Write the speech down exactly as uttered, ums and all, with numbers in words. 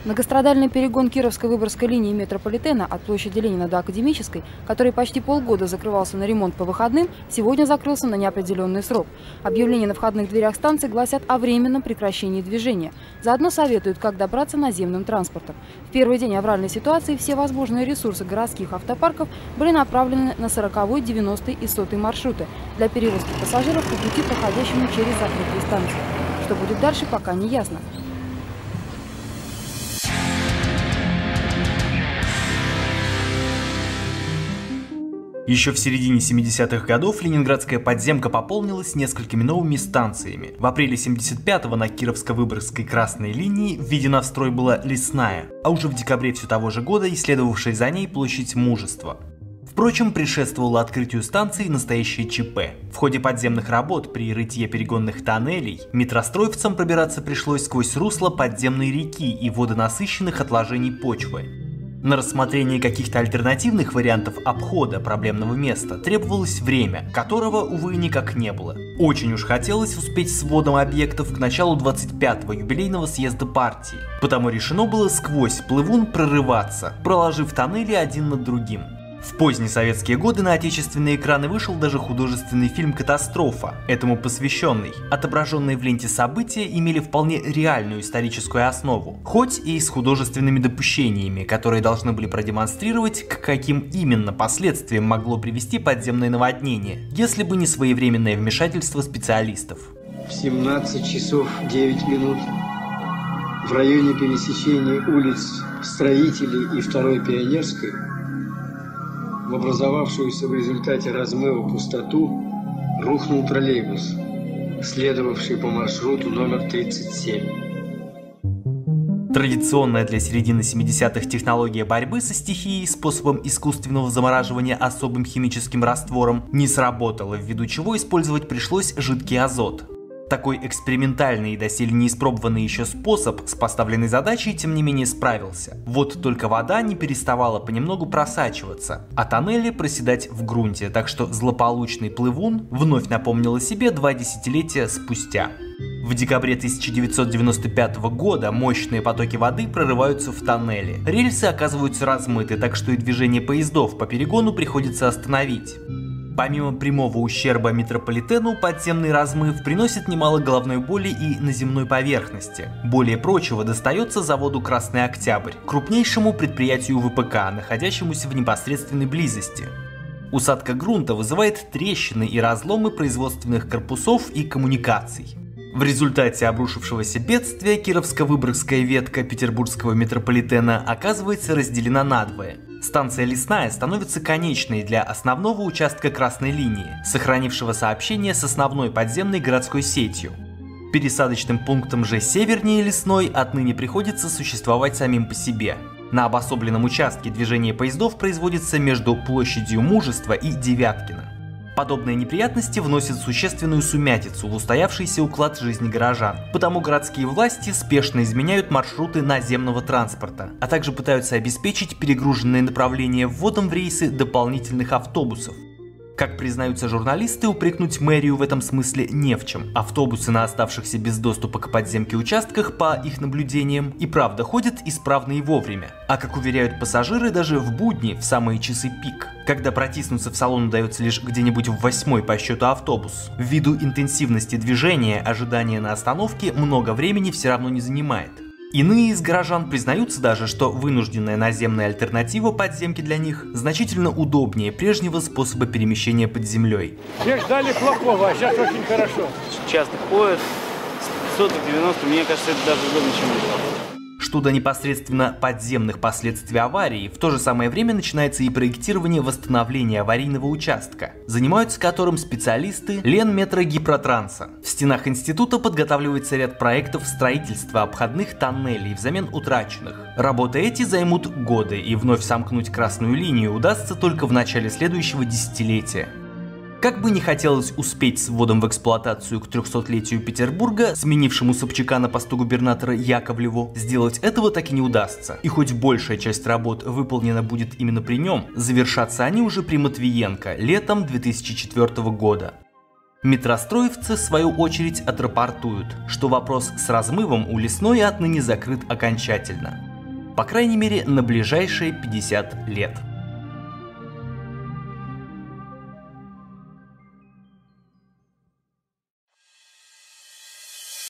Многострадальный перегон Кировско-Выборгской линии метрополитена от площади Ленина до Академической, который почти полгода закрывался на ремонт по выходным, сегодня закрылся на неопределенный срок. Объявления на входных дверях станции гласят о временном прекращении движения. Заодно советуют, как добраться наземным транспортом. В первый день авральной ситуации все возможные ресурсы городских автопарков были направлены на сороковой, девяностый и сотый маршруты для перевозки пассажиров по пути, проходящему через закрытые станции. Что будет дальше, пока не ясно. Еще в середине семидесятых годов ленинградская подземка пополнилась несколькими новыми станциями. В апреле семьдесят пятого на Кировско-Выборгской красной линии введена в строй была Лесная, а уже в декабре все того же года и следовавшая за ней площадь Мужества. Впрочем, предшествовало открытию станции настоящее ЧП. В ходе подземных работ при рытье перегонных тоннелей метростроевцам пробираться пришлось сквозь русло подземной реки и водонасыщенных отложений почвы. На рассмотрение каких-то альтернативных вариантов обхода проблемного места требовалось время, которого, увы, никак не было. Очень уж хотелось успеть с вводом объектов к началу двадцать пятого юбилейного съезда партии, потому решено было сквозь Плывун прорываться, проложив тоннели один над другим. В поздние советские годы на отечественные экраны вышел даже художественный фильм «Катастрофа», этому посвященный. Отображенные в ленте события имели вполне реальную историческую основу, хоть и с художественными допущениями, которые должны были продемонстрировать, к каким именно последствиям могло привести подземное наводнение, если бы не своевременное вмешательство специалистов. В семнадцать часов девять минут в районе пересечения улиц Строителей и второй Пионерской в образовавшуюся в результате размыва пустоту рухнул троллейбус, следовавший по маршруту номер тридцать семь. Традиционная для середины семидесятых технология борьбы со стихией способом искусственного замораживания особым химическим раствором не сработала, ввиду чего использовать пришлось жидкий азот. Такой экспериментальный и доселе не испробованный еще способ с поставленной задачей, тем не менее, справился. Вот только вода не переставала понемногу просачиваться, а тоннели проседать в грунте, так что злополучный Плывун вновь напомнил о себе два десятилетия спустя. В декабре тысяча девятьсот девяносто пятого года мощные потоки воды прорываются в тоннели. Рельсы оказываются размыты, так что и движение поездов по перегону приходится остановить. Помимо прямого ущерба метрополитену, подземный размыв приносит немало головной боли и на земной поверхности. Более прочего достается заводу «Красный Октябрь», крупнейшему предприятию ВПК, находящемуся в непосредственной близости. Усадка грунта вызывает трещины и разломы производственных корпусов и коммуникаций. В результате обрушившегося бедствия Кировско-Выборгская ветка петербургского метрополитена оказывается разделена надвое. Станция Лесная становится конечной для основного участка красной линии, сохранившего сообщение с основной подземной городской сетью. Пересадочным пунктом же севернее Лесной отныне приходится существовать самим по себе. На обособленном участке движение поездов производится между площадью Мужества и Девяткина. Подобные неприятности вносят существенную сумятицу в устоявшийся уклад жизни горожан, потому городские власти спешно изменяют маршруты наземного транспорта, а также пытаются обеспечить перегруженные направления вводом в рейсы дополнительных автобусов. Как признаются журналисты, упрекнуть мэрию в этом смысле не в чем. Автобусы на оставшихся без доступа к подземке участках, по их наблюдениям, и правда ходят исправно и вовремя. А как уверяют пассажиры, даже в будни, в самые часы пик, когда протиснуться в салон удается лишь где-нибудь в восьмой по счету автобус. Ввиду интенсивности движения, ожидание на остановке много времени все равно не занимает. Иные из горожан признаются даже, что вынужденная наземная альтернатива подземки для них значительно удобнее прежнего способа перемещения под землей. Все ждали плохого, а сейчас очень хорошо. Часто ходят, с соток девяносто, мне кажется, это даже удобнее, чем летать. Что до непосредственно подземных последствий аварии, в то же самое время начинается и проектирование восстановления аварийного участка, занимаются которым специалисты Ленметрогипротранса. В стенах института подготавливается ряд проектов строительства обходных тоннелей взамен утраченных. Работы эти займут годы, и вновь сомкнуть красную линию удастся только в начале следующего десятилетия. Как бы не хотелось успеть с вводом в эксплуатацию к трехсотлетию Петербурга, сменившему Собчака на посту губернатора Яковлеву, сделать этого так и не удастся. И хоть большая часть работ выполнена будет именно при нем, завершатся они уже при Матвиенко летом две тысячи четвёртого года. Метростроевцы, в свою очередь, отрапортуют, что вопрос с размывом у Лесной отныне закрыт окончательно. По крайней мере, на ближайшие пятьдесят лет.